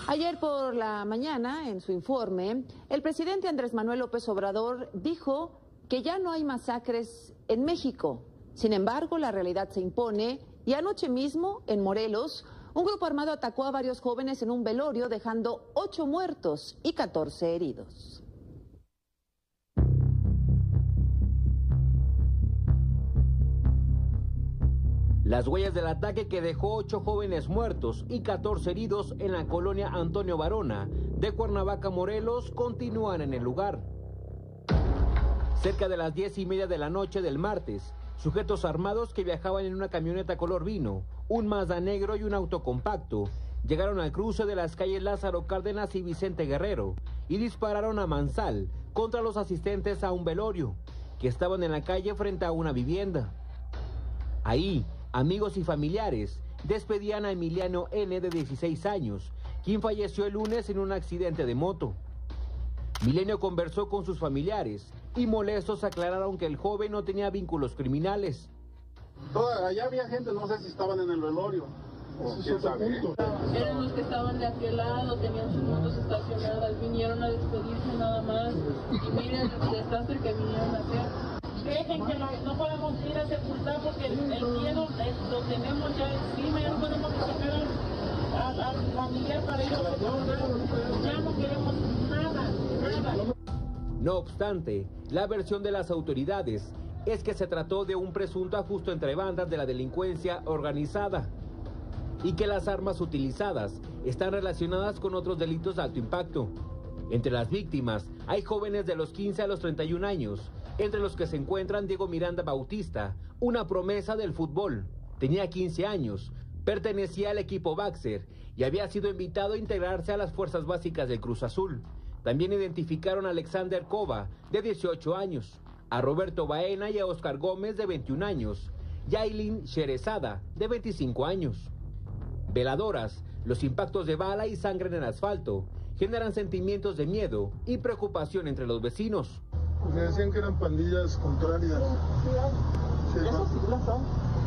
Ayer por la mañana, en su informe, el presidente Andrés Manuel López Obrador dijo que ya no hay masacres en México. Sin embargo, la realidad se impone y anoche mismo, en Morelos, un grupo armado atacó a varios jóvenes en un velorio, dejando 8 muertos y 14 heridos. Las huellas del ataque que dejó 8 jóvenes muertos y 14 heridos en la colonia Antonio Varona de Cuernavaca, Morelos, continúan en el lugar. Cerca de las 10:30 de la noche del martes, sujetos armados que viajaban en una camioneta color vino, un Mazda negro y un auto compacto, llegaron al cruce de las calles Lázaro Cárdenas y Vicente Guerrero y dispararon a mansalva contra los asistentes a un velorio, que estaban en la calle frente a una vivienda. Ahí, amigos y familiares despedían a Emiliano N., de 16 años, quien falleció el lunes en un accidente de moto. Milenio conversó con sus familiares y molestos aclararon que el joven no tenía vínculos criminales. Allá había gente, no sé si estaban en el velorio. Eran los que estaban de aquel lado, tenían sus motos estacionadas, vinieron a despedirse nada más. Y miren el desastre que vinieron a hacer. Dejen que no podemos ir a sepultar porque el miedo lo tenemos ya encima, ya no podemos sacar al familiar para ir a sepultar. Ya no queremos nada. No obstante, la versión de las autoridades es que se trató de un presunto ajuste entre bandas de la delincuencia organizada y que las armas utilizadas están relacionadas con otros delitos de alto impacto. Entre las víctimas hay jóvenes de los 15 a los 31 años, entre los que se encuentran Diego Miranda Bautista, una promesa del fútbol. Tenía 15 años, pertenecía al equipo Baxter y había sido invitado a integrarse a las fuerzas básicas del Cruz Azul. También identificaron a Alexander Cova, de 18 años, a Roberto Baena y a Oscar Gómez, de 21 años, y a Ailín Sherezada, de 25 años. Veladoras, los impactos de bala y sangre en el asfalto generan sentimientos de miedo y preocupación entre los vecinos. Me decían que eran pandillas contrarias. Sí, eso sí lo son.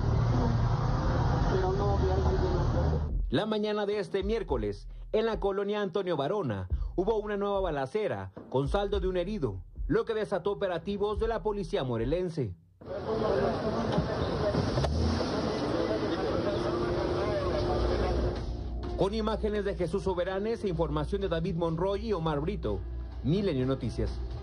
Pero no había algo. La mañana de este miércoles, en la colonia Antonio Varona, hubo una nueva balacera con saldo de un herido, lo que desató operativos de la policía morelense. Con imágenes de Jesús Soberanes e información de David Monroy y Omar Brito, Milenio Noticias.